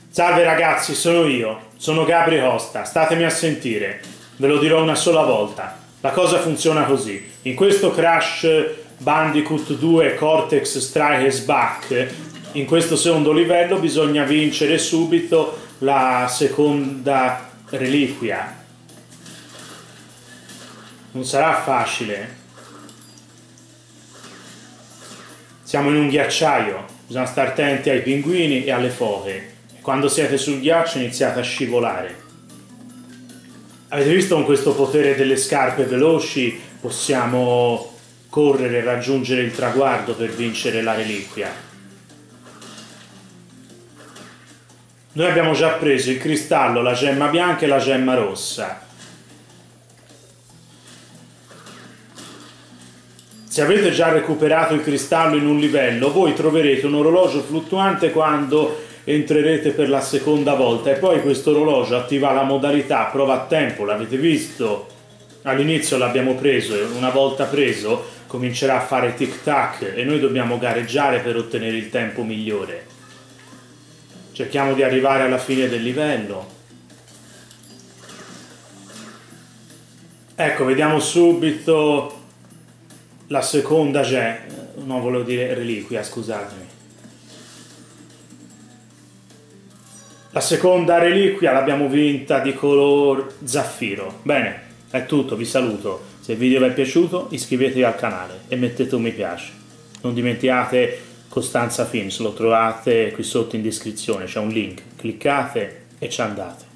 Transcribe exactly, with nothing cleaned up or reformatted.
Salve ragazzi, sono io, sono Gabri Costa, statemi a sentire, ve lo dirò una sola volta. La cosa funziona così: in questo Crash Bandicoot due Cortex Strikers Back, in questo secondo livello bisogna vincere subito la seconda reliquia. Non sarà facile. Siamo in un ghiacciaio, bisogna stare attenti ai pinguini e alle foche. Quando siete sul ghiaccio iniziate a scivolare. Avete visto, con questo potere delle scarpe veloci possiamo correre e raggiungere il traguardo per vincere la reliquia. Noi abbiamo già preso il cristallo, la gemma bianca e la gemma rossa. Se avete già recuperato il cristallo in un livello, voi troverete un orologio fluttuante quando entrerete per la seconda volta, e poi questo orologio attiva la modalità prova a tempo. L'avete visto? All'inizio l'abbiamo preso e una volta preso comincerà a fare tic tac e noi dobbiamo gareggiare per ottenere il tempo migliore. Cerchiamo di arrivare alla fine del livello. Ecco, vediamo subito la seconda ge... no, volevo dire reliquia, scusatemi. La seconda reliquia l'abbiamo vinta di color zaffiro. Bene, è tutto, vi saluto. Se il video vi è piaciuto iscrivetevi al canale e mettete un mi piace. Non dimenticate Costanza Films, lo trovate qui sotto in descrizione, c'è un link, cliccate e ci andate.